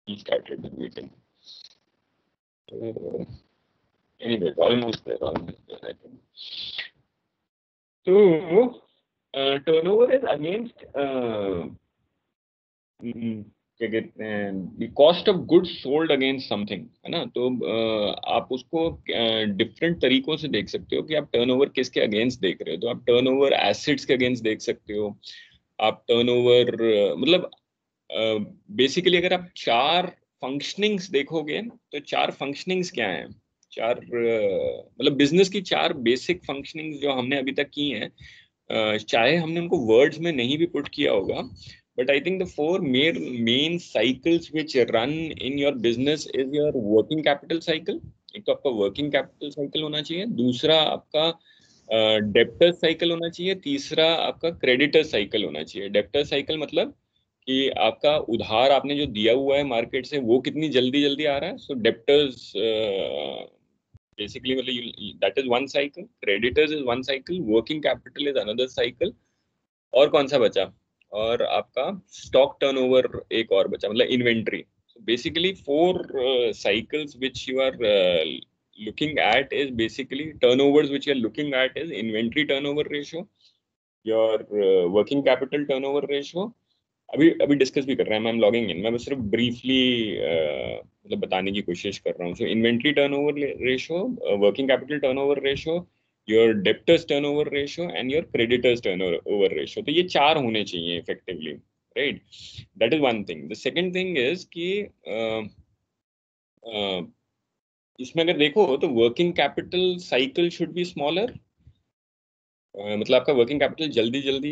he started the meeting. Anyway, almost there, I think. So, turnover is against क्या कहते हैं, the cost of goods sold against something, है ना? तो आप उसको डिफरेंट तरीकों से देख सकते हो कि आप टर्नओवर किसके अगेंस्ट देख रहे हो। तो आप टर्नओवर एसेट्स के अगेंस्ट देख सकते हो, आप टर्नओवर मतलब बेसिकली अगर आप चार फंक्शनिंग्स देखोगे तो चार फंक्शनिंग्स क्या हैं, चार मतलब बिजनेस की चार बेसिक फंक्शनिंग्स जो हमने अभी तक की हैं, चाहे हमने उनको वर्ड्स में नहीं भी पुट किया होगा, but I think the four main cycles which run in your business is your working capital cycle. एक तो आपका वर्किंग कैपिटल साइकिल होना चाहिए, दूसरा आपका डेप्टर साइकिल होना चाहिए, तीसरा आपका क्रेडिटर साइकिल होना चाहिए। डेप्टर साइकिल मतलब कि आपका उधार आपने जो दिया हुआ है मार्केट से वो कितनी जल्दी जल्दी आ रहा है। सो डेप्टर्स बेसिकली मतलब that is one cycle, creditors is one cycle, working capital is another cycle, और कौन सा बचा, और आपका स्टॉक टर्नओवर एक और बचा, मतलब inventory. Basically four cycles which you are looking at is basically turnovers which you are looking at is inventory turnover ratio, your working capital turnover ratio। अभी अभी डिस्कस भी कर रहे हैं, मैं लॉगिंग इन, मैं बस सिर्फ ब्रीफली मतलब बताने की कोशिश कर रहा हूँ। So inventory turnover ratio, working capital turnover ratio, your debtors turnover ratio and your creditors turnover ratio. तो ये चार होने चाहिए effectively, right? That is one thing. The second thing is कि इसमें अगर देखो तो working capital cycle should be smaller, मतलब आपका वर्किंग कैपिटल जल्दी जल्दी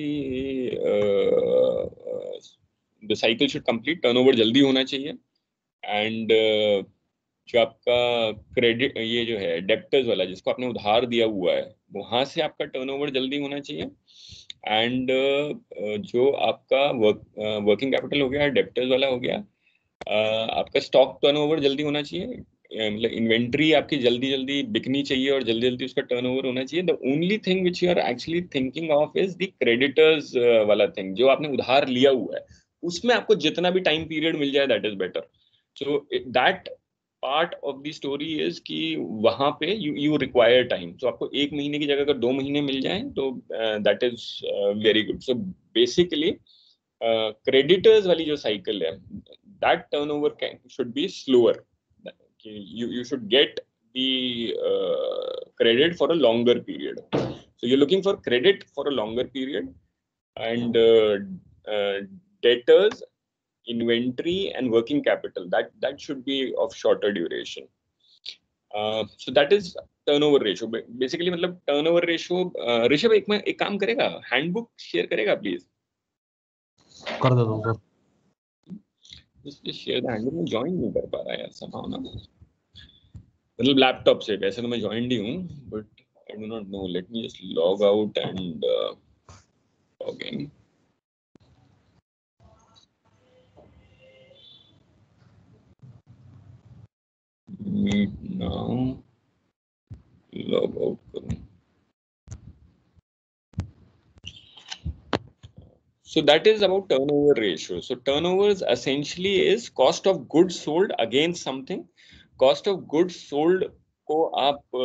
the cycle should complete, turnover जल्दी होना चाहिए। एंड जो आपका क्रेडिट ये जो है डेप्टर्स वाला जिसको आपने उधार दिया हुआ है वहां से आपका टर्नओवर जल्दी होना चाहिए। एंड जो आपका वर्किंग कैपिटल हो गया, डेप्टर्स वाला हो गया, आपका स्टॉक टर्नओवर जल्दी होना चाहिए, मतलब इन्वेंट्री आपकी जल्दी जल्दी बिकनी चाहिए और जल्दी जल्दी उसका टर्नओवर होना चाहिए। The only thing which you are actually thinking of is the creditors वाला थिंग, जो आपने उधार लिया हुआ है उसमें आपको जितना भी टाइम पीरियड मिल जाए that is better. So that part of the story is कि वहां पे यू रिक्वायर टाइम। तो आपको एक महीने की जगह अगर 2 महीने मिल जाए तो that is very good. So basically creditors वाली जो साइकिल है that turnover should be slower. You should get the credit for a longer period. So you're looking for credit for a longer period, and debtors, inventory, and working capital that should be of shorter duration. So that is turnover ratio. Basically मतलब turnover ratio Rishabh एक काम करेगा, handbook share करेगा please? कर देता हूँ sir. Just share the handle। मैं join नहीं कर पा रहा यार somehow ना, मतलब लैपटॉप से। वैसे तो मैं ज्वाइंड ही हूँ but I do not know. Let me just log out and log in. Meet now, log out करूँ। So that is about turnover ratio. So turnovers essentially is cost of goods sold against something. Cost of goods sold को आप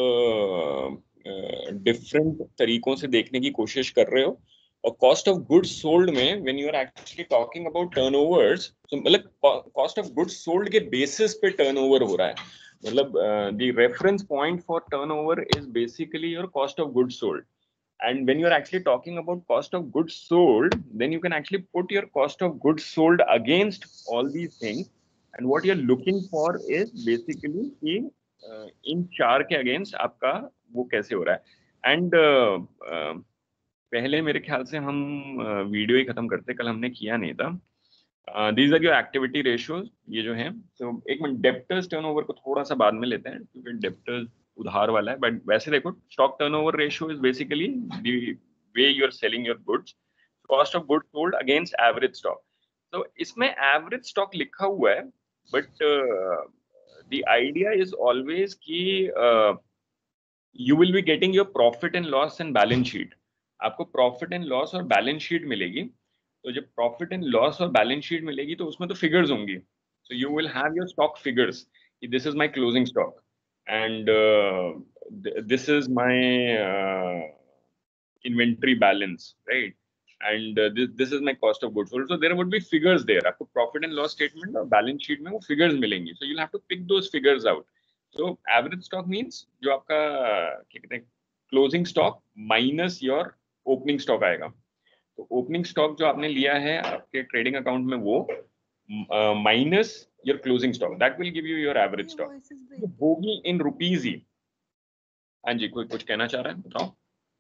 different तरीकों से देखने की कोशिश कर रहे हो, और कॉस्ट ऑफ गुड्स सोल्ड में when you are actually talking about turnovers, मतलब कॉस्ट ऑफ गुड्स सोल्ड के बेसिस पे टर्नओवर हो रहा है। मतलब the reference point for turnover is basically your cost of goods sold. And when you're actually talking about cost of goods sold, then you can actually put your cost of goods sold against all these things, and what you're looking for is basically कि इन चार के against आपका वो कैसे हो रहा है। And पहले मेरे ख्याल से हम वीडियो ही खत्म करते, कल हमने किया नहीं था। These are your activity ratios, ये जो है। तो एक मिनट, डेप्टर्स टर्नओवर को थोड़ा सा बाद में लेते हैं क्योंकि डेप्टर्स उधार वाला है। बट वैसे देखो, stock turnover ratio is basically the way you are selling your goods, cost of goods sold against average stock. तो इसमें एवरेज स्टॉक लिखा हुआ है, but the idea is always कि you will be getting your profit and loss and balance sheet. आपको profit and loss और balance sheet मिलेगी। तो जब प्रॉफिट एंड लॉस और बैलेंस शीट मिलेगी तो उसमें तो फिगर्स होंगी। So you will have your stock figures. This is my closing stock, and this is my inventory balance, right? And this is my cost of goods sold. So there would be figures there. आपको profit and loss statement और balance sheet में वो figures मिलेंगी. So you'll have to pick those figures out. So average stock means जो आपका क्या कहते हैं closing stock minus your opening stock आएगा. तो ओपनिंग स्टॉक जो आपने लिया है आपके ट्रेडिंग अकाउंट में वो minus your closing stock, that will give you your average stock होगी इन रुपीज ही. हाँ जी, कोई कुछ कहना चाह रहा है, बताओ.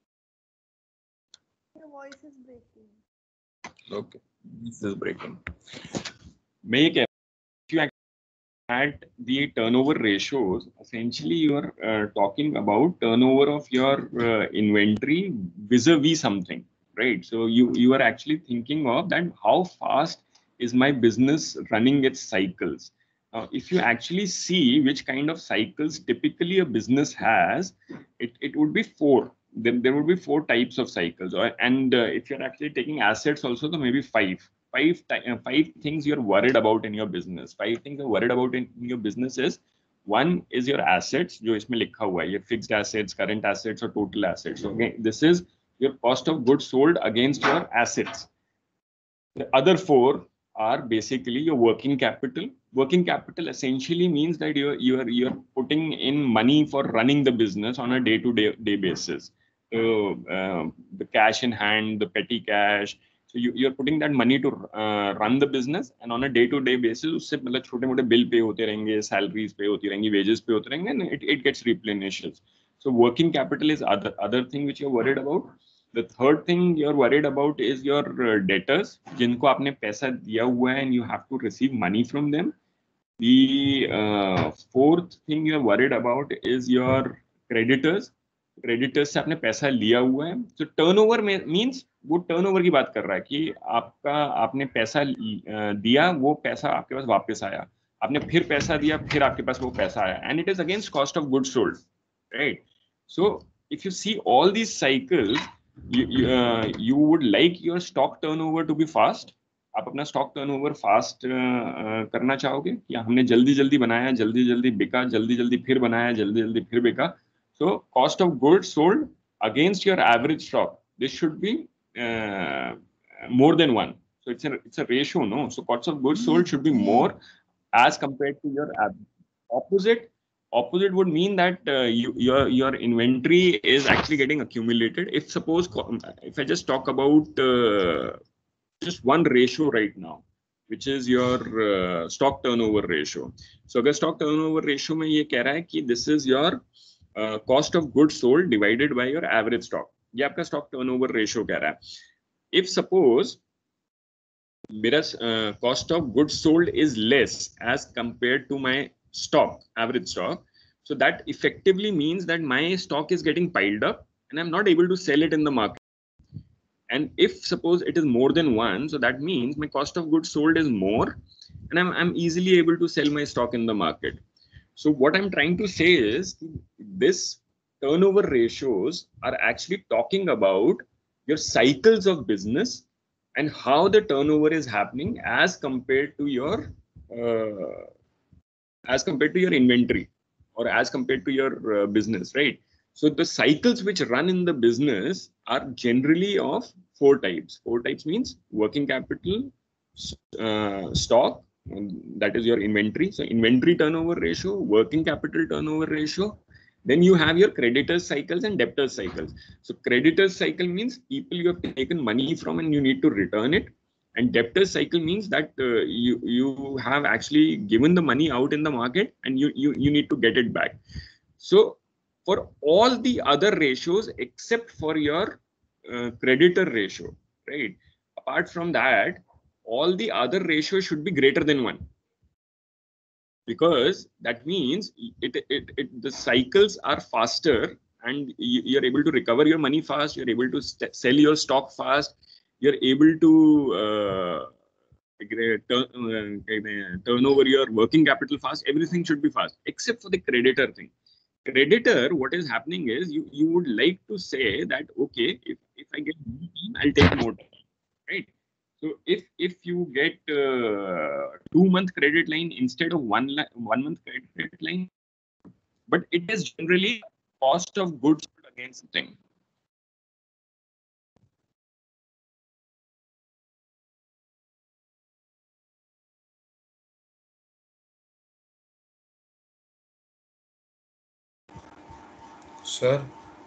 Okay, this is breaking. मैं ये कह रहा हूं at the turnover ratios, essentially you are talking about turnover of your inventory vis-a-vis something, right? So you are actually thinking of that how fast is my business running its cycles. If you actually see which kind of cycles typically a business has, it would be four. Then there would be four types of cycles, and if you're actually taking assets also, then maybe five things you're worried about in your business. Five things you're worried about in your business is, one is your assets, जो इसमें लिखा हुआ है, ये fixed assets, current assets और total assets. So again, this is your cost of goods sold against your assets. The other four are basically your working capital. Working capital essentially means that you're putting in money for running the business on a day-to-day basis. So the cash in hand, the petty cash. So you're putting that money to run the business, and on a day-to-day basis, उससे मतलब छोटे-मोटे bill pay होते रहेंगे, salaries pay होती रहेंगी, wages pay होते रहेंगे, and it gets replenished. So working capital is other thing which you're worried about. The third thing you're worried about is your debtors, जिनको आपने पैसा दिया हुआ है and you have to receive money from them. The fourth thing you're worried about is your creditors. Creditors से आपने पैसा लिया हुआ है. तो टर्नओवर में मींस वो टर्नओवर की बात कर रहा है कि आपने पैसा दिया, वो पैसा आपके पास वापस आया, आपने फिर पैसा दिया, फिर आपके पास वो पैसा आया, and it is against cost of goods sold, right? So if you see all these cycles, you would like your stock turnover to be fast. आप अपना स्टॉक टर्नओवर फास्ट करना चाहोगे कि हमने जल्दी जल्दी बनाया, जल्दी जल्दी बिका, जल्दी जल्दी फिर बनाया, जल्दी जल्दी फिर बिका. So cost of goods sold against your average stock, this should be more than one. So it's a ratio, no? So cost of goods sold should be more as compared to your opposite. Opposite would mean that your inventory is actually getting accumulated. If suppose, if I just talk about just one ratio right now, which is your stock turnover ratio. So अगर stock turnover ratio में ये कह रहा है कि this is your cost of goods sold divided by your average stock, ये आपका stock turnover ratio कह रहा है. If suppose मेरा cost of goods sold is less as compared to my stock, average stock, so that effectively means that my stock is getting piled up and I'm not able to sell it in the market. And if suppose it is more than one, so that means my cost of goods sold is more, and I'm easily able to sell my stock in the market. So what I'm trying to say is this turnover ratios are actually talking about your cycles of business and how the turnover is happening as compared to your inventory or as compared to your business, right? So the cycles which run in the business are generally of four types. Four types means working capital, stock, that is your inventory. So inventory turnover ratio, working capital turnover ratio. Then you have your creditors cycles and debtors cycles. So creditors cycle means people you have taken money from and you need to return it. And debtors cycle means that you have actually given the money out in the market and you need to get it back. So for all the other ratios except for your creditor ratio, right? Apart from that, all the other ratios should be greater than 1. Because that means the cycles are faster and you're able to recover your money fast, you're able to sell your stock fast, you're able to turn over your working capital fast. Everything should be fast except for the creditor thing. Creditor, what is happening is you would like to say that, okay, if I get more time, I'll take more time, right? So if you get 2-month credit line instead of 1 month credit line, but it is generally cost of goods against something. Sir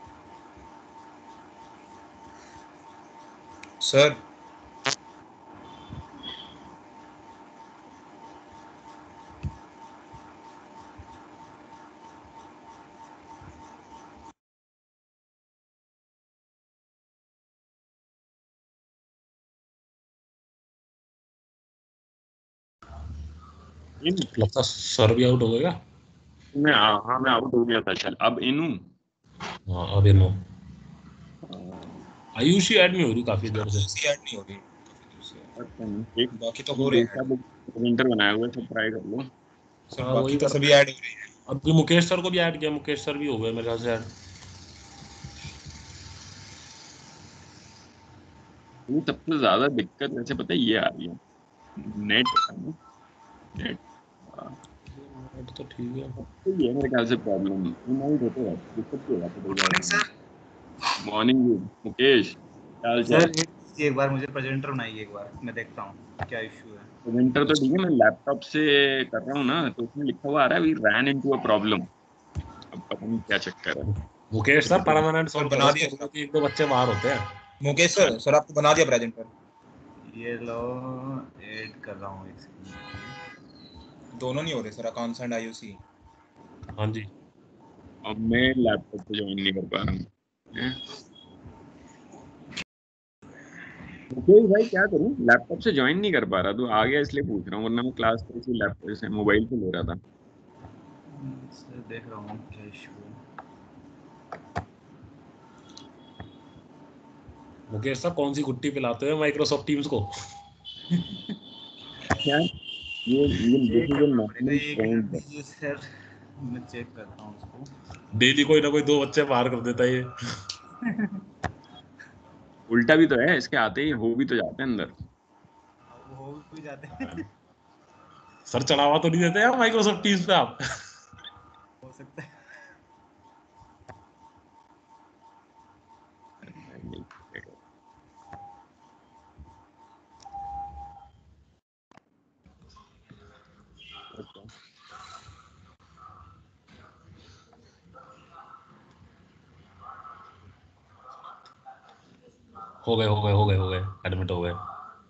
sir लगता है sir भी out हो गया। मैं out हो गया था। चल अब इनू हाँ अब नो आयुषी ऐड नहीं हो रही काफी देर से। आयुषी ऐड नहीं हो रही अच्छा नहीं, एक बाकी तो हो रहे हैं प्रिंटर बनाया हुआ है, सब ट्राई कर लो। सर। हाँ, बाकी वही तो कर सभी ऐड हो रही है। अभी मुकेश सर को भी ऐड किया, मुकेश सर भी हो गए मेरे ख्याल से ऐड। ये सबसे ज्यादा दिक्कत वैसे पता है ये आ रही है, नेट नेट तो ठीक है। ये है मेरे ख्याल से प्रॉब्लम। इनवाइट होते हैं दिक्कत हो जाती है। मॉर्निंग मुकेश, क्या हाल चाल? सर एक बार मुझे प्रेजेंटर बनाइए, एक बार मैं देखता हूँ क्या इशू है। प्रेजेंटर तो ठीक है, मैं लैपटॉप से कर रहा हूँ ना, तो उसमें लिखा हुआ आ रहा है we ran into a problem. अब पता नहीं क्या चक्कर है। Mukesh sir permanent sir solve बना करो, दिया उसको कि 1-2 बच्चे बाहर होते हैं। मुकेश सर, सर आपको बना दिया प्रेजेंटर। ये लो ऐड कर रहा हूँ एक सेकंड। दोनों नहीं हो रहे सर, अकाउंट्स एंड आईयूसी। हाँ जी, अब मैं लैपटॉप पे ज्वाइन नहीं कर पा रहा हूँ। मुकेश भाई क्या करूँ, लैपटॉप से ज्वाइन नहीं कर पा रहा, तो आ गया इसलिए पूछ रहा हूँ, वरना मैं क्लास तो इसी लैपटॉप से मोबाइल पे ले रहा था। सर देख रहा हूँ क्या इशू है। मुकेश सर कौन सी गुट्टी पिलाते हैं माइक्रोसॉफ्ट टीम्स को? क्या ये चेक this is a करना national पड़ेगा, एक trend मिनट है। दीजिए सर, मैं चेक करता हूँ उसको। डेली कोई ना कोई 2 बच्चे बाहर कर देता है ये। उल्टा भी तो है, इसके आते ही हो भी तो जाते हैं अंदर। वो भी जाते हैं। सर चढ़ावा तो नहीं देते यार माइक्रोसॉफ्ट टीम्स पे आप? हो सकता है। हो गए एडमिट हो गए।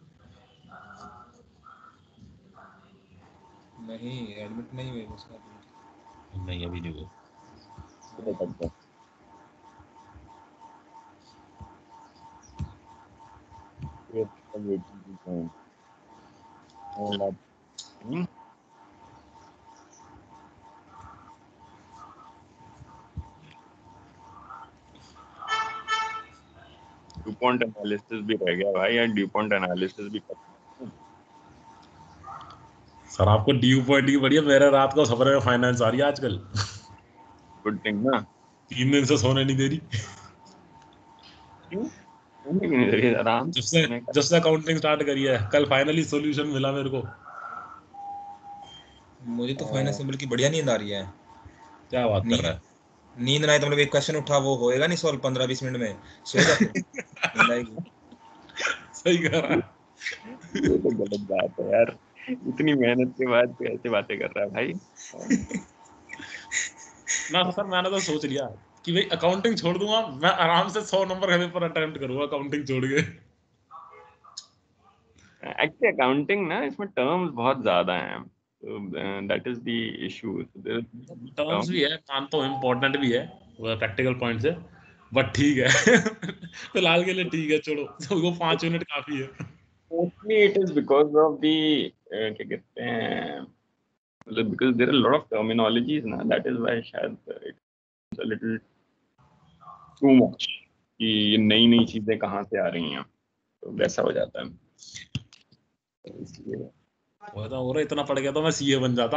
नहीं एडमिट नहीं हुए उसका। नहीं अभी नहीं हुए। ड्यूपॉन्ट एनालिसिस भी रह गया भाई, यार ड्यूपॉन्ट एनालिसिस भी कर। सर आपको ड्यू पॉइंट की बढ़िया, मेरे रात को सपने में फाइनेंस आ रही है आजकल। गुड थिंग ना। 3 दिन से सोने नहीं दे रही। क्यों सोने क्यों नहीं दे रही? आराम से सोने का। जब से अकाउंटिंग स्टार्ट करी है, कल फाइनली सॉल्यूशन मिला मेरे को। मुझे तो फाइनेंस में बल्कि बढ़िया नींद आ रही है। क्या बात कर रहा है? नींद ना आए तो मतलब एक क्वेश्चन उठा वो होएगा नहीं सॉल्व 15-20 मिनट में, सो जा फिर नींद आएगी। सही कह रहा है। ये तो गलत बात है यार, इतनी मेहनत के बाद तो ऐसे बातें कर रहा है भाई। ना सर मैंने तो सोच लिया कि भाई अकाउंटिंग छोड़ दूंगा मैं, आराम से 100 नंबर का पेपर अटेम्प्ट करूंगा अकाउंटिंग छोड़ के। एक्चुअली अकाउंटिंग ना, इसमें टर्म्स बहुत ज्यादा हैं, that is the issue. Terms भी है, मानता हूँ इम्पोर्टेंट भी है प्रैक्टिकल पॉइंट से, बट ठीक है। फिलहाल के लिए ठीक है, छोड़ो। वो 5 मिनट काफी है। Mostly it is because of the क्या कहते हैं, मतलब because there are lot of terminologies ना, दैट इज व्हाई शायद it's a little too much कि ये नई नई चीजें कहाँ से आ रही हैं, तो वैसा हो जाता है, तो इसलिए। वो तो हो रहा, इतना पढ़ गया तो मैं सीए बन जाता।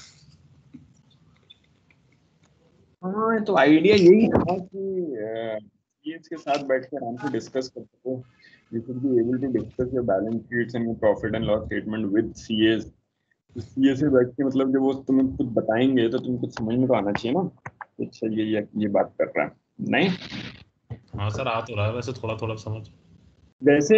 हाँ तो आइडिया यही था कि ये इसके साथ बैठ के आराम से डिस्कस कर सको, You should be able to discuss your balance sheets and your profit and loss statement with CAs. CA से बैठ के मतलब जब वो तुम्हें कुछ बताएंगे तो तुम्हें कुछ समझ में तो आना चाहिए ना। अच्छा ये बात कर रहा है नहीं? हाँ सर, आ तो रहा है वैसे थोड़ा थोड़ा समझ। वैसे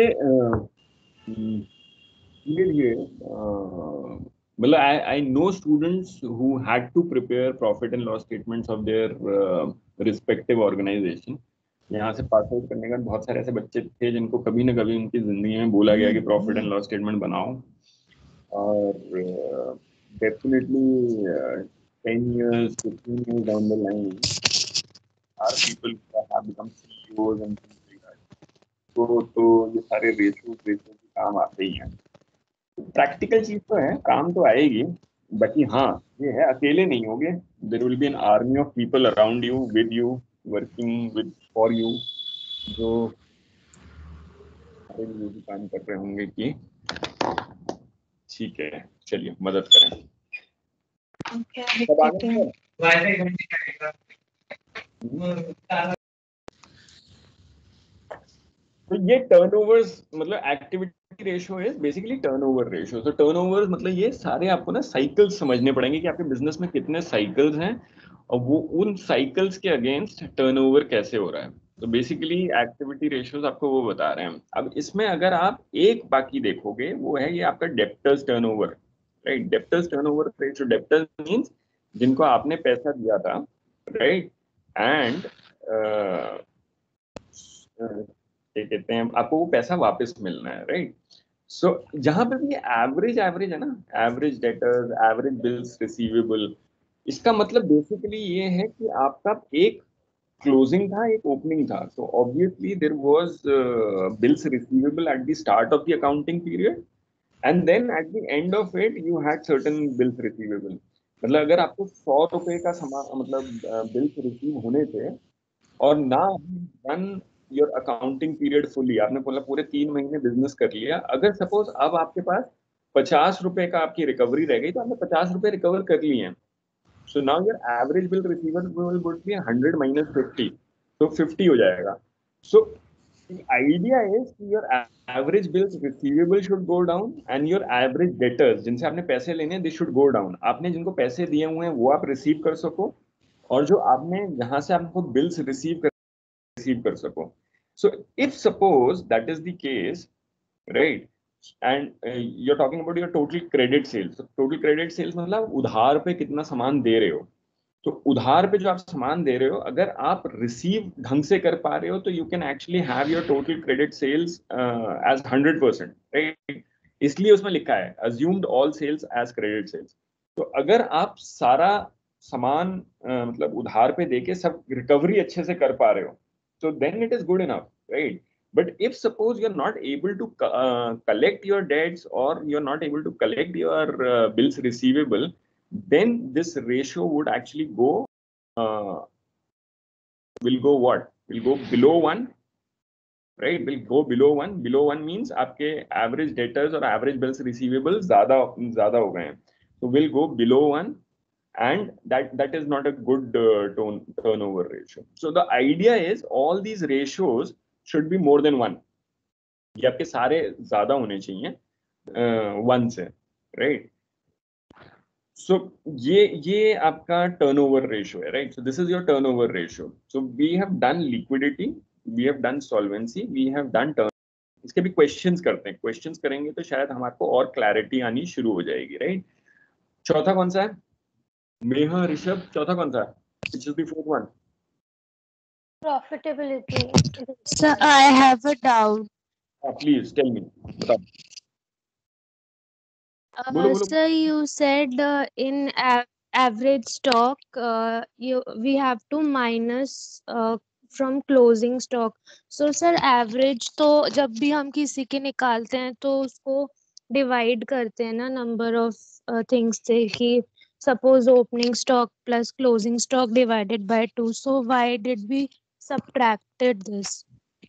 ये मतलब I know students who had to prepare profit and loss statements of their respective organization. यहाँ से पास आउट करने का बहुत सारे ऐसे बच्चे थे जिनको कभी ना कभी उनकी जिंदगी में बोला गया कि प्रॉफिट एंड लॉस स्टेटमेंट बनाओ, और definitely 10 years 15 years down the line are people who have become CEOs and things like that. तो ये सारे रेशियो की काम आते ही हैं। प्रैक्टिकल चीज तो है, काम तो आएगी, बाकी हाँ ये है अकेले नहीं होगे, there will be an army of people around you, with you, working with for you, जो हमारे लिए भी काम कर रहे होंगे कि ठीक है चलिए मदद करें। तो ये टर्नओवर्स मतलब activity ratio is basically turnover ratio. तो टर्नओवर्स मतलब ये सारे आपको ना साइकिल्स समझने पड़ेंगे कि आपके बिजनेस में कितने साइकिल्स हैं और वो उन साइकिल्स के अगेंस्ट टर्नओवर कैसे हो रहा है। तो बेसिकली एक्टिविटी रेशियोज आपको वो बता रहे हैं। अब इसमें अगर आप एक बाकी देखोगे वो है ये आपका debtors turnover, right. Debtors turnover ratio, debtors means जिनको आपने पैसा दिया था, राइट, एंड क्या कहते हैं आपको वो पैसा वापस मिलना है, राइट। सो जहां पे भी एवरेज है ना, average debtors, average bills receivable, इसका मतलब बेसिकली ये है कि आपका एक क्लोजिंग था, एक ओपनिंग था। तो obviously there was bills receivable at the start of the accounting period, and then at the end of it you had certain bills receivable. मतलब अगर आपको 100 रुपए का सामान मतलब बिल्स रिसीव होने थे और ना run your accounting period fully, आपने बोला पूरे 3 महीने बिजनेस कर लिया, अगर सपोज अब आपके पास 50 रुपए का आपकी रिकवरी रह गई तो आपने 50 रुपए रिकवर कर लिए हैं। So now your average bill receivable would be 100 minus 50, तो 50 हो जाएगा। सो the idea is your average bills receivable should go down and your average debtors जिनसे आपने पैसे लेने हैं they should go down। आपने जिनको पैसे दिए हुए हैं वो आप रिसीव कर सको, और जो आपने जहां से आपको बिल्स रिसीव कर सको। So if suppose that is the case, right, and you're talking about your total credit sales। So total credit sales मतलब उधार पे कितना सामान दे रहे हो। तो उधार पे जो आप सामान दे रहे हो अगर आप रिसीव ढंग से कर पा रहे हो तो you can actually have your total credit sales as 100%, right. इसलिए उसमें लिखा है assumed all sales as credit sales. तो अगर आप सारा सामान मतलब उधार पे देके सब रिकवरी अच्छे से कर पा रहे हो so then it is good enough, right? But if suppose you're not able to collect your debts or you're not able to collect your bills receivable, then this ratio would actually go will go what? Will go below 1, right? Will go below 1. Below 1 means आपके average debtors और average bills receivable ज़्यादा हो गए हैं, so will go below 1, and that is not a good turnover ratio. So the idea is all these ratios should be more than 1। ये आपके सारे ज्यादा होने चाहिए 1 से, right? So ये आपका turnover ratio है, right? So this is your turnover ratio. So we have done liquidity, we have done solvency, we have done इसके भी क्वेश्चंस करते हैं। क्वेश्चंस करेंगे तो शायद हमारे और क्लैरिटी आनी शुरू हो जाएगी, राइट। चौथा कौन सा है? मेहा, ऋषभ, चौथा कौन सा है? Which is the fourth one? Profitability. Sir, I have a doubt. Please tell me. बताओ। बोलो। Sir, you said in average stock, we have to minus from closing stock. So sir, average तो जब भी हम किसी के निकालते हैं तो उसको divide करते हैं ना number of things से, कि suppose opening stock plus closing stock divided by 2. So why did we subtracted this?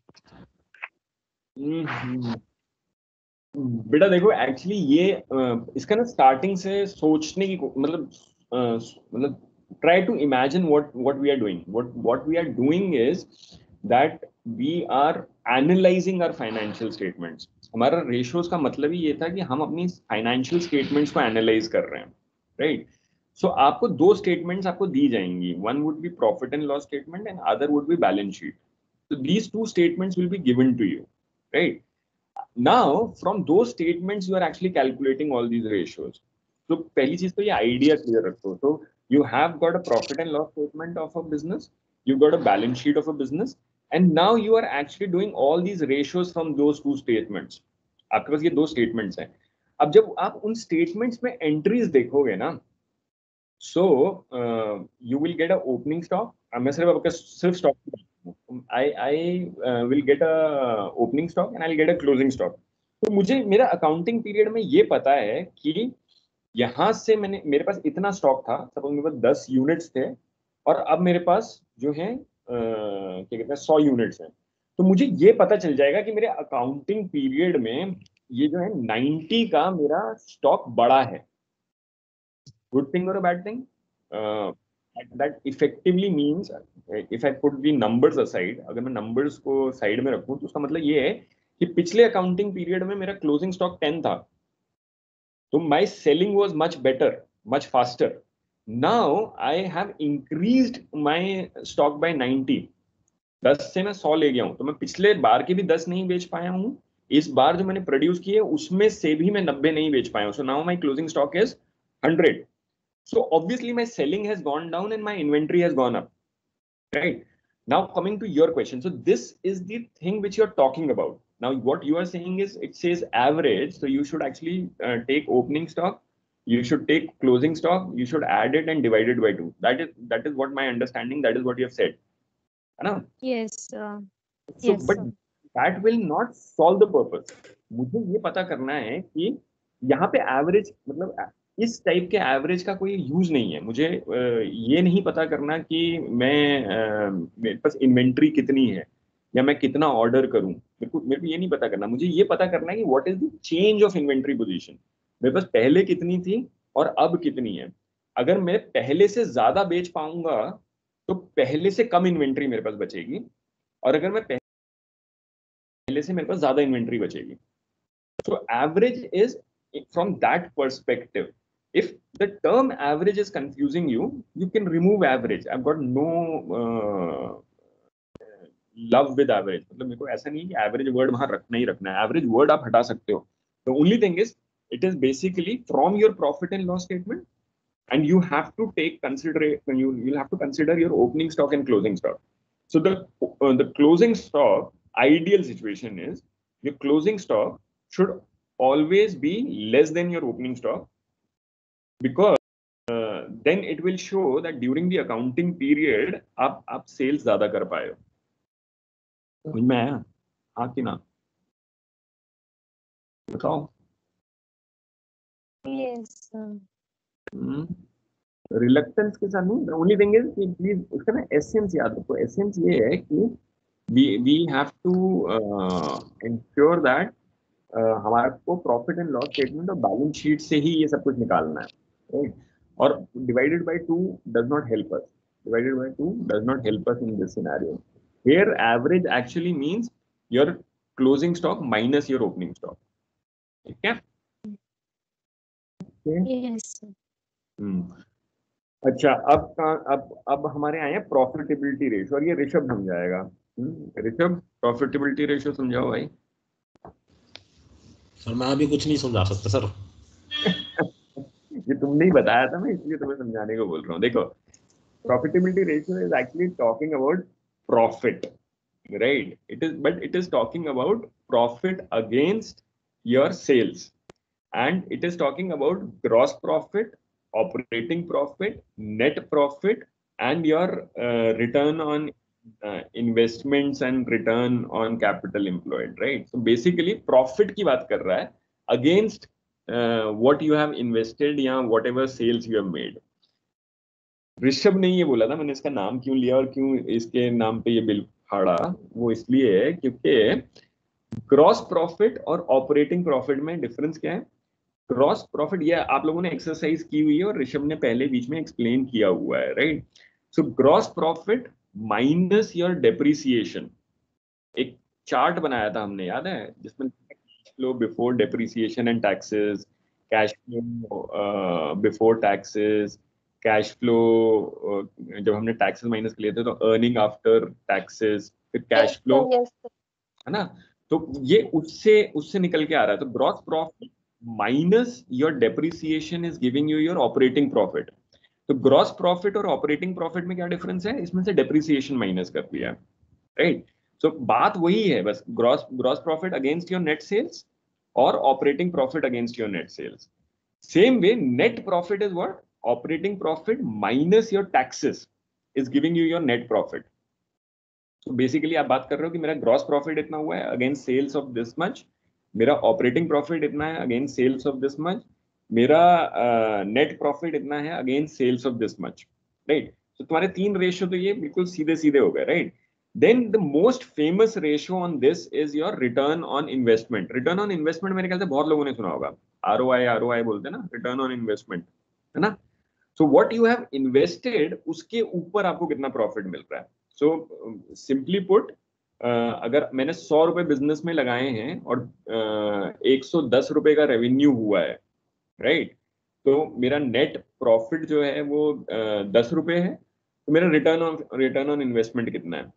बेटा देखो एक्चुअली ये इसका ना स्टार्टिंग से सोचने की मतलब try to imagine what we are doing. What we are doing is that we are analysing our financial statements. हमारा रेशियोज का मतलब ही ये था कि हम अपनी फाइनेंशियल स्टेटमेंट्स को एनालाइज कर रहे हैं, राइट। सो आपको दो स्टेटमेंट्स आपको दी जाएंगी, one would be profit and loss statement and other would be balance sheet. So these two statements will be given to you, right? Now, from those statements, you are actually calculating all these ratios. So, पहली चीज तो ये idea clear रखो. So, you have got a profit and loss statement of a business, you got a balance sheet of a business, and now you are actually doing all these ratios from those two statements. आपके पास ये दो statements हैं. अब जब आप उन statements में entries देखोगे ना, so you will get a opening stock. मैं सिर्फ आपका सिर्फ stock I will get a opening stock and I'll get a closing stock. तो मुझे मेरा अकाउंटिंग पीरियड में ये पता है कि यहाँ से मेरे पास इतना स्टॉक था, सपोज मेरे पास 10 यूनिट्स थे और अब मेरे पास जो है क्या कहते हैं 100 यूनिट्स हैं। तो मुझे ये पता चल जाएगा कि मेरे अकाउंटिंग पीरियड में ये जो है 90 का मेरा स्टॉक बड़ा है। गुड थिंग और a bad thing? that effectively means if I put the numbers aside, अगर मैं numbers को साइड में रखूं तो उसका मतलब ये है कि पिछले अकाउंटिंग पीरियड में मेरा क्लोजिंग स्टॉक 10 था, तो my selling was much better, much faster. Now I have increased my stock by 90. 10 से मैं 100 ले गया हूं, तो मैं पिछले बार के भी 10 नहीं बेच पाया हूं, इस बार जो मैंने प्रोड्यूस किए उसमें से भी मैं 90 नहीं बेच पाया हूं. So now my closing stock is 100. So obviously my selling has gone down and my inventory has gone up, right? Now coming to your question, so this is the thing which you're talking about. Now what you are saying is it says average, so you should actually take opening stock, you should take closing stock, you should add it and divide it by 2. That is what my understanding, that is what you have said. Yes. So Yes, but sir. that will not solve the purpose. मुझे ये पता करना है कि यहाँ पे average मतलब इस टाइप के एवरेज का कोई यूज नहीं है. मुझे ये नहीं पता करना कि मेरे पास इन्वेंट्री कितनी है या मैं कितना ऑर्डर करूं. मेरे को ये नहीं पता करना. मुझे ये पता करना है कि what is the change of inventory position. मेरे पास पहले कितनी थी और अब कितनी है. अगर मैं पहले से ज्यादा बेच पाऊंगा तो पहले से कम इन्वेंट्री मेरे पास बचेगी, और अगर मैं पहले से मेरे पास ज्यादा इन्वेंट्री बचेगी. So average is from that perspective. If the term average is confusing you, you can remove average. I've got no love with average. मतलब मेरे को ऐसा नहीं है कि average word वहाँ रखना ही रखना है. Average word आप हटा सकते हो. The only thing is, it is basically from your profit and loss statement, and you have to take consideration. You'll have to consider your opening stock and closing stock. So the closing stock ideal situation is your closing stock should always be less than your opening stock, because then it will show that during the accounting period आप sales ज़्यादा कर पाए हो. समझ में आया? हाँ कि ना? बताओ. Yes, sir. रिलक्टेंस के साथ नहीं. The only thing is कि प्लीज उसका ना एसेंस याद रखो. एसेंस ये है कि we have to ensure that हमारे को प्रॉफिट एंड लॉस स्टेटमेंट और बैलेंस शीट से ही ये सब कुछ निकालना है, राइट. और divided by 2 does not help us. Divided by 2 does not help us in this scenario. Here average actually means your closing stock minus your opening stock. ठीक है? Yes, sir. अच्छा, अब हमारे आए हैं प्रॉफिटेबिलिटी रेशियो, और ये ऋषभ समझाएगा. ऋषभ, प्रॉफिटेबिलिटी रेशियो समझाओ भाई. सर मैं अभी कुछ नहीं समझा सकता सर. ये तुमने ही बताया था, मैं इसलिए तुम्हें समझाने को बोल रहा हूँ. देखो, profitability ratio is actually talking about profit, right. It is talking about profit against your sales, and it is talking about gross profit, operating profit, net profit, and your return on investments and return on capital employed, right. So basically profit की बात कर रहा है against what you have invested या whatever sales you have made. Rishabh ने ये बोला था, मैंने इसका नाम क्यों लिया और क्यों इसके नाम पे ये बिल फाड़ा, वो इसलिए है क्योंकि ग्रॉस प्रॉफिट और ऑपरेटिंग प्रॉफिट में डिफरेंस क्या है. ग्रॉस प्रॉफिट ये आप लोगों ने एक्सरसाइज की हुई है और ऋषभ ने पहले बीच में एक्सप्लेन किया हुआ है, right. So gross profit minus your depreciation. एक चार्ट बनाया था हमने, याद है, जिसमें flow before depreciation and taxes, cash flow before taxes, cash flow जब हमने टैक्सेस माइनस किए थे तो अर्निंग आफ्टर टैक्सेस, फिर कैश फ्लो, है ना। तो ये उससे उससे निकल के आ रहा है। तो gross profit minus your depreciation is giving you your operating profit. तो ग्रॉस प्रॉफिट और ऑपरेटिंग प्रॉफिट में क्या डिफरेंस है, इसमें से डेप्रिसिएशन माइनस कर दिया, राइट। सो बात वही है बस, gross gross profit against your net sales और operating profit against your net sales. Same way net profit is what, operating profit minus your taxes is giving you your net profit. तो basically आप बात कर रहे हो कि मेरा gross profit इतना हुआ है against sales of this much, मेरा ऑपरेटिंग प्रॉफिट इतना है against sales of this much, मेरा नेट प्रॉफिट इतना है against sales of this much, right. तो तुम्हारे तीन रेशियो तो ये बिल्कुल सीधे सीधे हो गए, right. Then the most famous ratio on this is your return on investment. Return on investment मेरे ख्याल से बहुत लोगों ने सुना होगा, आरओआई बोलते हैं ना, रिटर्न ऑन इन्वेस्टमेंट, है ना। So what you have invested उसके ऊपर आपको कितना प्रॉफिट मिल रहा है। सो सिंपली पुट, अगर मैंने 100 रुपए बिजनेस में लगाए हैं और 110 रुपए का रेवेन्यू हुआ है, राइट, तो मेरा नेट प्रॉफिट जो है वो 10 रुपए है, तो मेरा रिटर्न ऑन इन्वेस्टमेंट कितना है।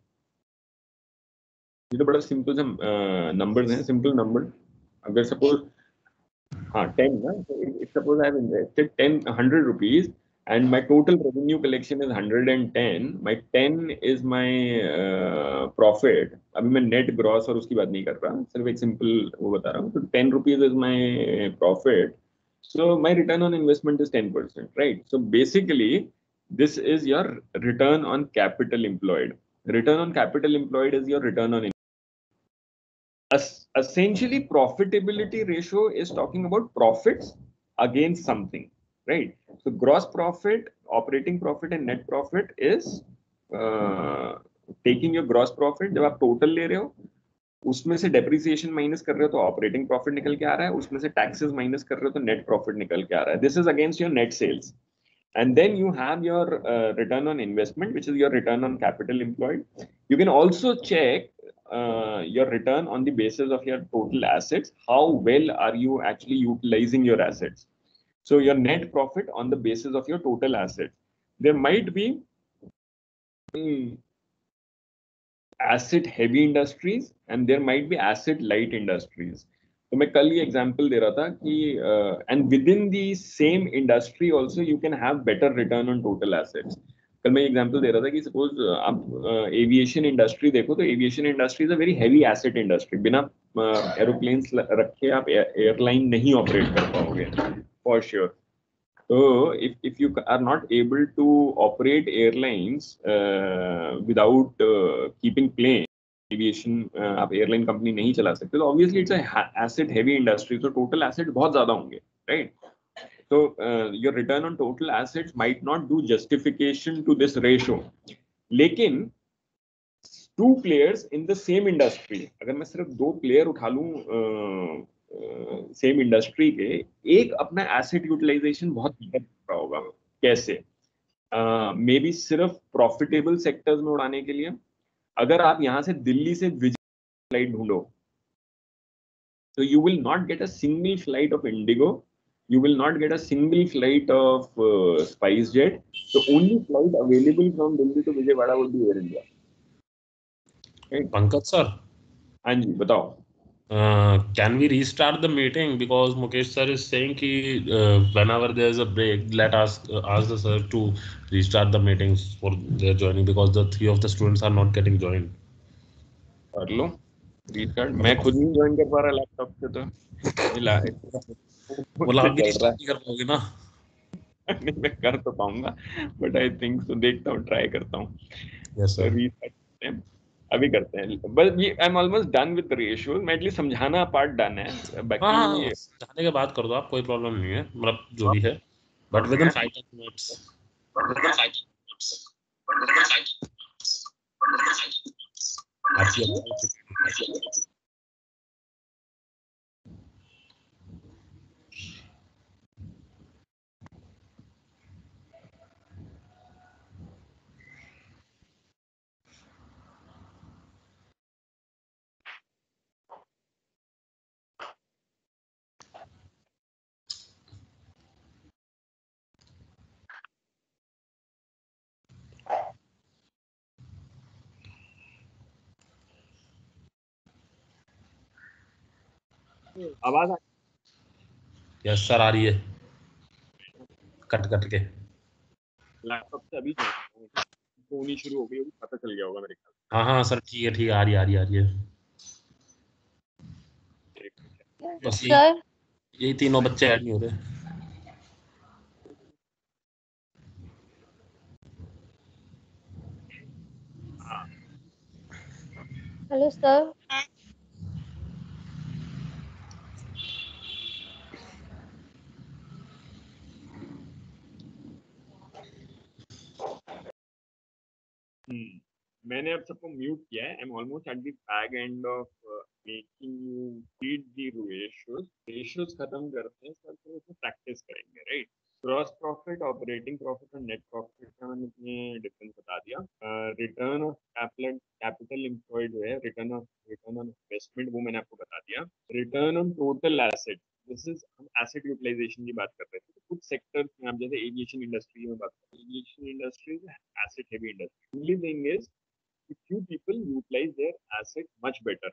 ये तो बड़ा सिंपल सा नंबर्स हैं, सिंपल नंबर। अगर सपोज, हाँ 10 ना, suppose I have invested 100 rupees and my total revenue collection is 110, my 10 is my profit। अभी मैं नेट ग्रॉस और उसकी बात नहीं कर रहा, सिर्फ एक सिंपल वो बता रहा हूँ। तो 10 rupees is my profit, so my return on investment is 10%, right? So basically this is your return on capital employed. Return on capital employed is your return on essentially profitability ratio is talking about profits against something, right? So gross profit, operating profit and net profit is taking your gross profit, जब आप total ले रहे हो उसमें से depreciation minus कर रहे हो तो ऑपरेटिंग प्रॉफिट निकल के आ रहा है, उसमें से टैक्सेस माइनस कर रहे हो तो नेट प्रॉफिट निकल के आ रहा है। This is against your net sales. And then you have your return on investment, which is your return on capital employed. You can also check your return on the basis of your total assets. How well are you actually utilizing your assets? So your net profit on the basis of your total assets. There might be asset heavy industries and there might be asset light industries. तो मैं कल ये example दे रहा था कि and within the same industry also you can have better return on total assets. कल मैं example दे रहा था कि सपोज आप एविएशन इंडस्ट्री देखो, तो aviation industry is a very heavy asset industry. बिना एरोप्लेन्स रखे आप एयरलाइन नहीं ऑपरेट कर पाओगे for sure. So if you are not able to operate airlines without keeping plane, aviation आप airline company नहीं चला सकते, तो obviously it's a asset heavy industry, तो total assets बहुत ज़्यादा होंगे, right? So your return on total assets might not do justification to this ratio. लेकिन two players in the same industry, अगर मैं सिर्फ दो player उठा लूं सेम इंडस्ट्री के, एक अपना एसेट यूटिलाइजेशन बहुत बेहतर कर रहा होगा। कैसे? मे बी सिर्फ प्रॉफिटेबल सेक्टर्स में उड़ाने के लिए। अगर आप यहां से दिल्ली से विजय फ्लाइट ढूंढो तो you will not get a single flight of IndiGo, you will not get a single flight of SpiceJet. The only flight available from Delhi to Vijayawada would be Air India. Right? Pankaj sir, हाँ जी बताओ। Can we restart the meeting because Mukesh sir is saying कि whenever there is a break, let us ask the sir to restart the meetings for their joining because the 3 of the students are not getting joined. कर लो restart, मैं खुद नहीं join कर पा रहा laptop से, तो मिला बोला आप भी restart नहीं कर पाओगे ना। नहीं मैं कर तो पाऊंगा बट आई थिंक तो देखता हूँ, ट्राई करता हूँ। Yes sir. रीस्टार्ट करते हैं, अभी करते हैं। बस ये I am almost done with the ratio. मैं एटलीस्ट समझाना पार्ट डन है, बाकी हाँ जाने के बाद कर दो आप, कोई प्रॉब्लम नहीं है, मतलब जो भी है, बट विद इन 5 minutes। आपकी आवाज यस सर, आ रही है कट कट के। लैपटॉप से अभी होनी शुरू हो गई होगी, पता चल गया होगा मेरे ख्याल हाँ हाँ सर, ठीक है ठीक है, आ रही आ रही है। बस सर यही तीनों बच्चे ऐड नहीं हो रहे। Hello sir. मैंने अब सबको म्यूट किया है। I am almost at the back end of making you read the ratios खत्म करते हैं सर, फिर उसमें प्रैक्टिस करेंगे, right. Gross profit, operating profit और नेट प्रॉफिट का मैंने इसमें डिफरेंस बता दिया। रिटर्न ऑफ कैपिटल एम्प्लॉयड जो है, रिटर्न ऑन इन्वेस्टमेंट, वो मैंने आपको बता दिया। Return on total asset, this is हम एसेट यूटिलाइजेशन की बात कर रहे थे। कुछ सेक्टर्स में आप जैसे एविएशन इंडस्ट्री में बात करें, aviation industry asset heavy industry. Only thing is few people utilize their asset much better.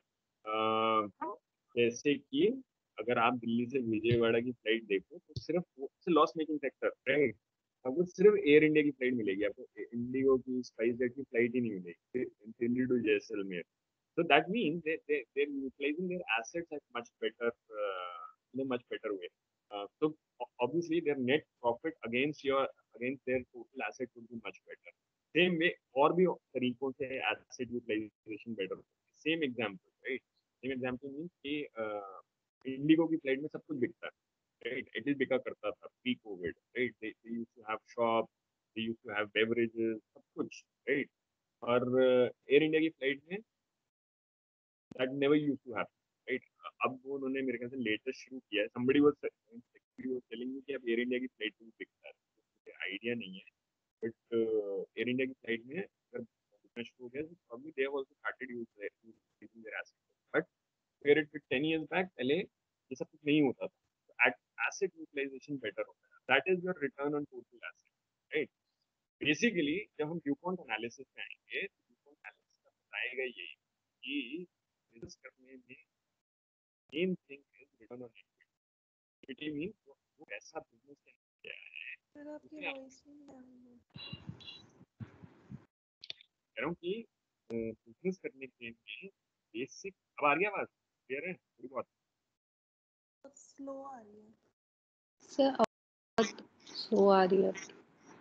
जैसे कि अगर आप दिल्ली से विजयवाड़ा की फ्लाइट देखो तो सिर्फ लॉस मेकिंग सेक्टर, राइट। आपको सिर्फ एयर इंडिया की फ्लाइट मिलेगी, आपको इंडिगो की, स्पाइस जेट की फ्लाइट ही नहीं मिलेगी Delhi to Jaisalmer. So that means they're utilizing their assets at much better in a much better way. So obviously their net profit against their total asset would be much better. Same way और भी तरीकों से asset utilization better होता है। Same example, right. Same example means कि इंडिगो की flight में सब कुछ बिकता है, राइट। इट इज बिका करता था pre COVID, right. They used to have shop, they used to have beverages, सब कुछ, राइट। और एयर इंडिया की फ्लाइट में that never used to happen, right. अब वो उन्होंने मेरे ख्याल से लेटेस्ट शुरू किया है। समबडी वाज टेलिंग मी कि अब एयर इंडिया की फ्लाइट में बिकता है, मुझे आइडिया नहीं है। बट एयर इंडिया की फ्लाइट में अगर बिकना शुरू हो गया तो probably they have also started using their asset. But where it 10 years back, पहले ये सब कुछ नहीं होता था। एसेट यूटिलाइजेशन बेटर होता है, that is your return on total asset, right. Basically जब हम ड्यूपॉन्ट एनालिसिस में आएंगे तो ड्यूपॉन्ट एनालिसिस का बताएगा यही कि बिजनेस करने में main thing is return on equity. Means वो ऐसा बिजनेस किया है, सर आपकी वॉइस नहीं आ रही है। कह रहा हूँ कि बिजनेस करने के लिए बेसिक, अब आ रही है आवाज क्लियर है थोड़ी बहुत? बहुत स्लो आ रही है सर बहुत स्लो आ रही है।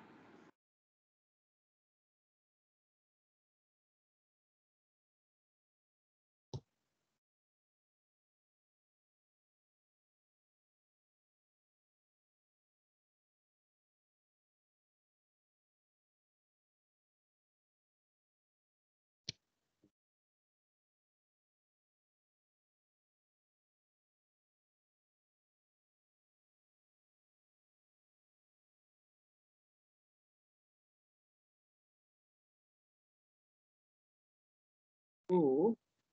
तो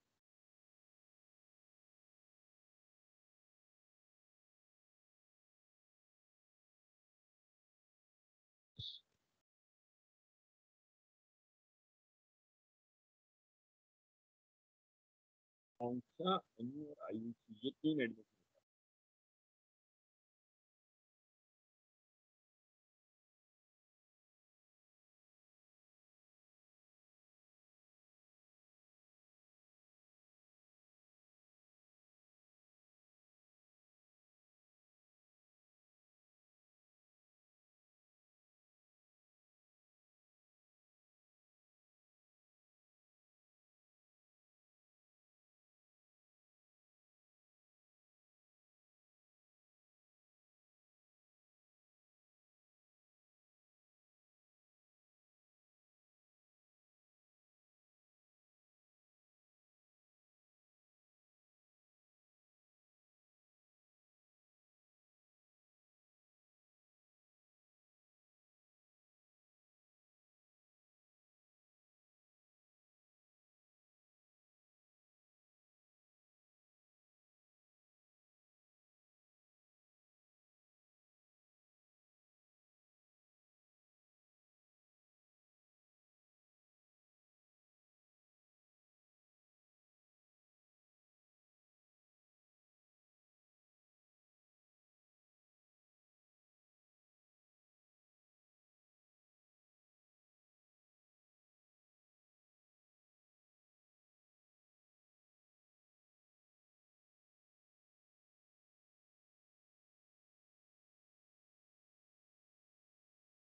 कौन सा एनयू और आईयूसी, ये तीन एडमिशन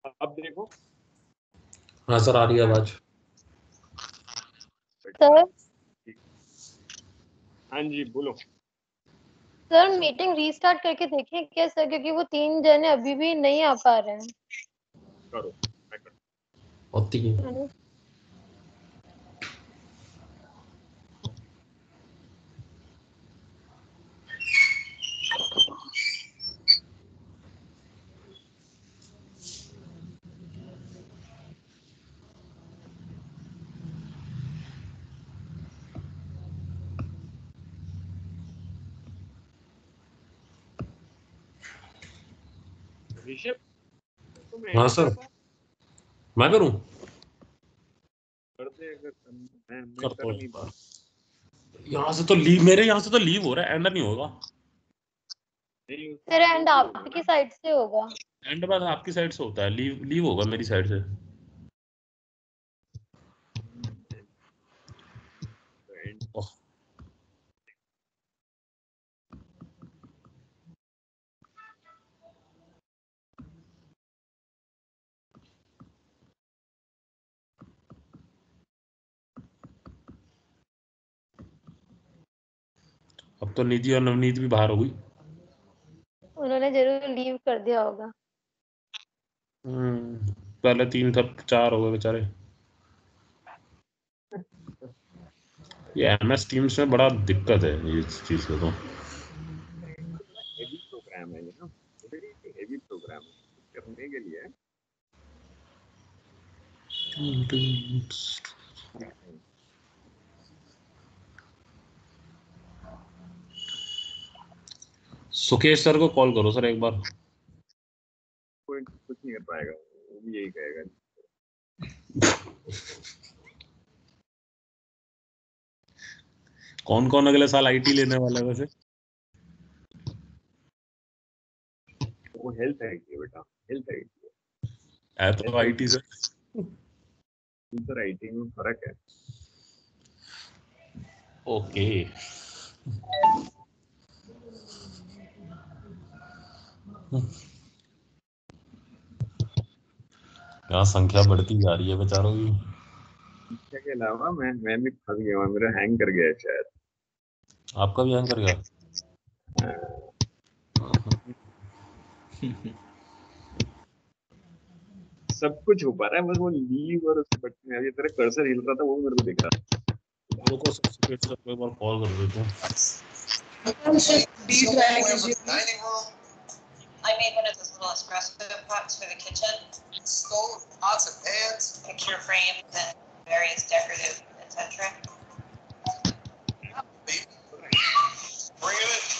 अब देखो। हाँ सर, आ रही है आवाज। सर हाँ जी बोलो। सर मीटिंग रीस्टार्ट करके देखें क्या सर, क्योंकि वो 3 जने अभी भी नहीं आ पा रहे हैं। करो, मैं करता होती है। है ना? हूँ। ऋषभ तुम हाँ एंड सर, कर दो। मैं करूँ? कर दे अगर मैं करता कर हूँ नहीं एक पा। बार। यहाँ से तो लीव, मेरे यहाँ से तो लीव हो रहा है, एंड नहीं होगा। नहीं फिर एंड उसको होगा आपकी ना। साइड से होगा। एंड बस आपकी साइड से होता है, लीव लीव होगा मेरी साइड से। एंड ओह, अब तो निधि और नवनीत भी बाहर हो गई। उन्होंने जरूर लीव कर दिया होगा। पहले 3 था, 4 हो गए बेचारे। ये MS टीम्स में बड़ा दिक्कत है ये चीज का तो। हेवी प्रोग्राम है ये ना, वेरी हेवी प्रोग्राम है करने के लिए। सुकेश सर को कॉल करो सर एक बार। कोई कुछ नहीं कर पाएगा, वो भी यही कहेगा। कौन कौन अगले साल IT लेने वाला है वैसे? वो हेल्थ है बेटा, हेल्थ है। है तो IT से। सर आईटी में फर्क है। ओके। यहाँ संख्या बढ़ती जा रही है बेचारों की। शिक्षा के अलावा मैं भी फंस गया हूँ, मेरा हैंग कर गया है शायद। आपका भी हैंग कर गया? सब कुछ हो पा रहा है, बस वो लीव और उसके बटन में अभी तेरा कर्सर हिल रहा था, वो मेरे को दिख रहा था। रुको सर, सुकेश सर को एक बार कॉल कर देते हैं। I made one of those little espresso pots for the kitchen. Stove, pots and pans, picture frames, and various decorative, etc. Bring it in.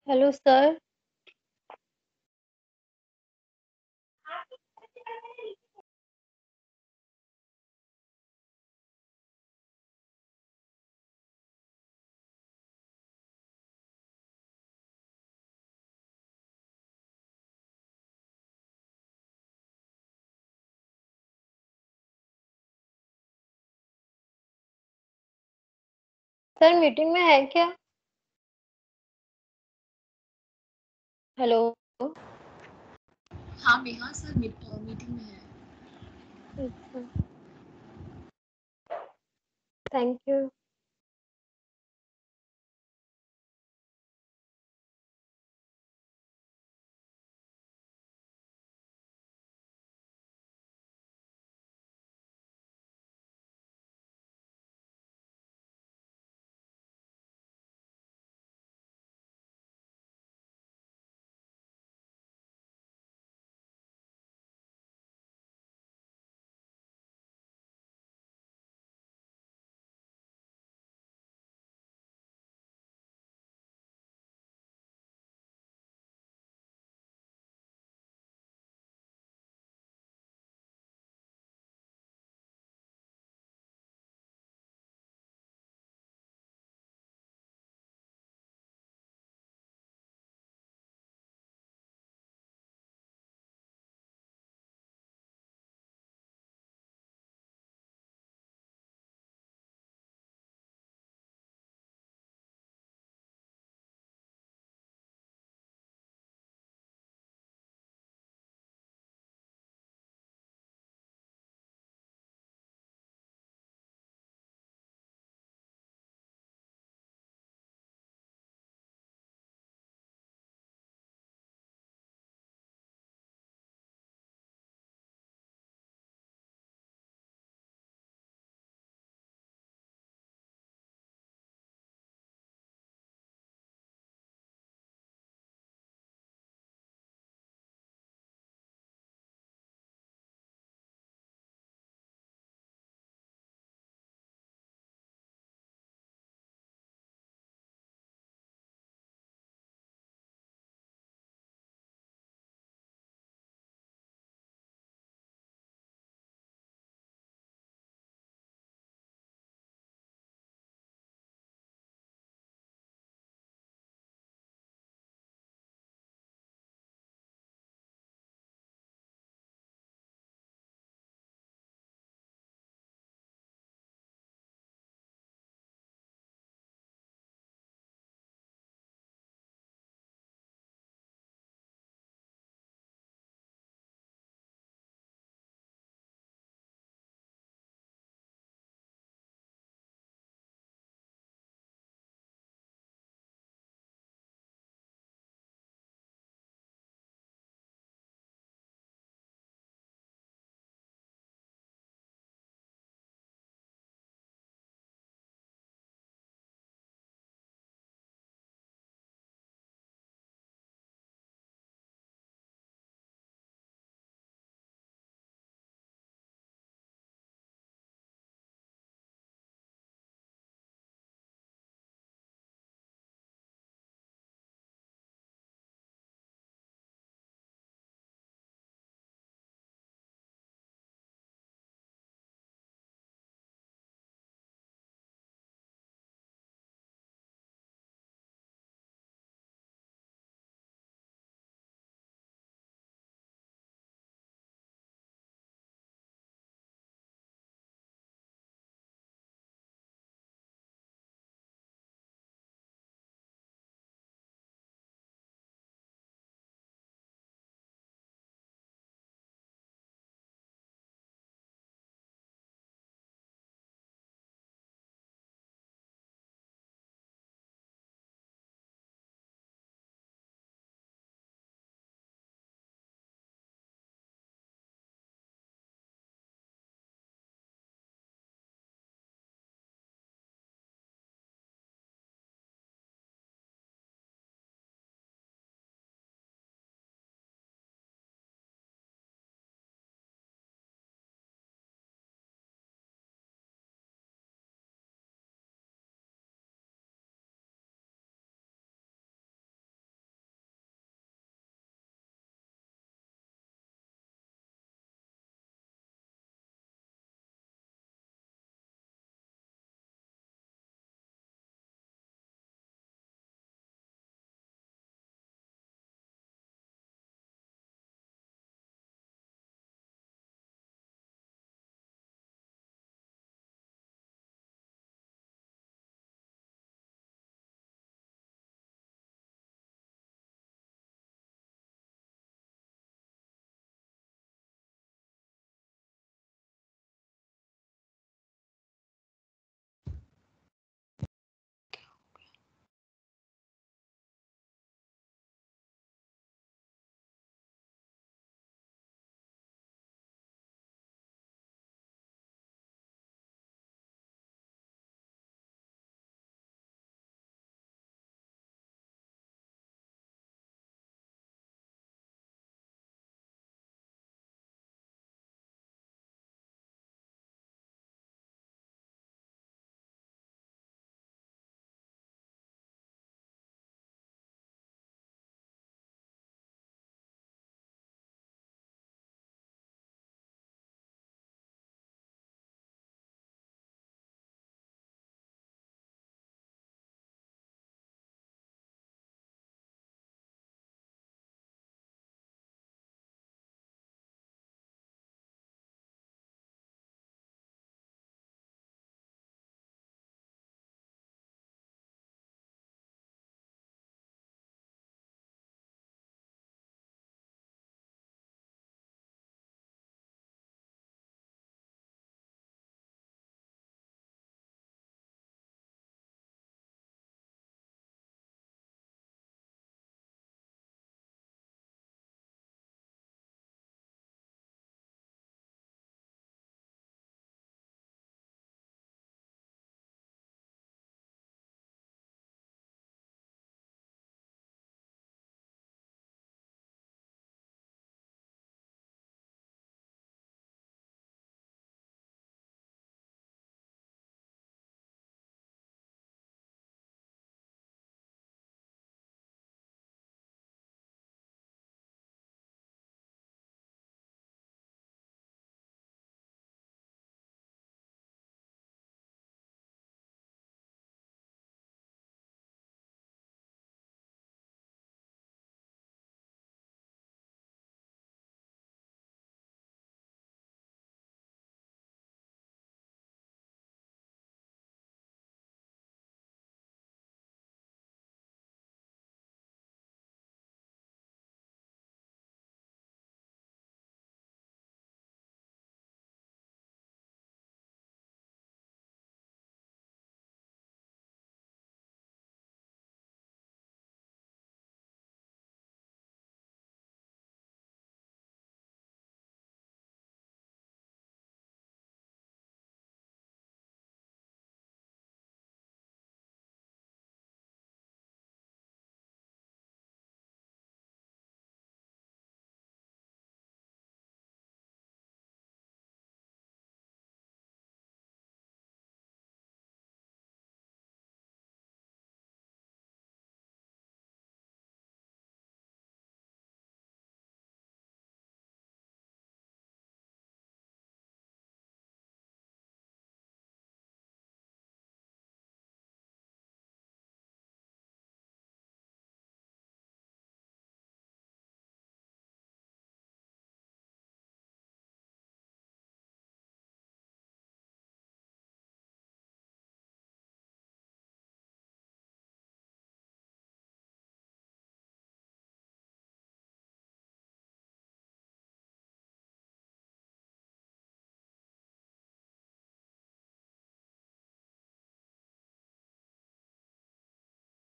Hello, sir. Sir meeting में है क्या? Hello. हाँ Neha sir meeting में है। अच्छा, thank you.